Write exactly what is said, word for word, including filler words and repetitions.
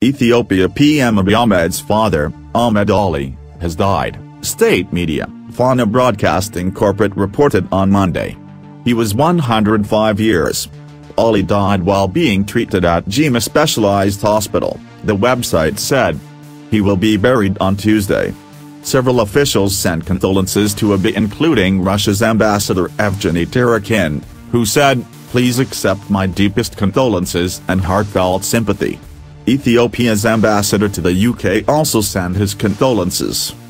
Ethiopia P M Abiy Ahmed's father, Ahmed Ali, has died, state media, Fana Broadcasting Corporate reported on Monday. He was one hundred five years. Ali died while being treated at Jimma Specialized Hospital, the website said. He will be buried on Tuesday. Several officials sent condolences to Abiy, including Russia's Ambassador Evgeny Terekin, who said, "Please accept my deepest condolences and heartfelt sympathy." Ethiopia's ambassador to the U K also sent his condolences.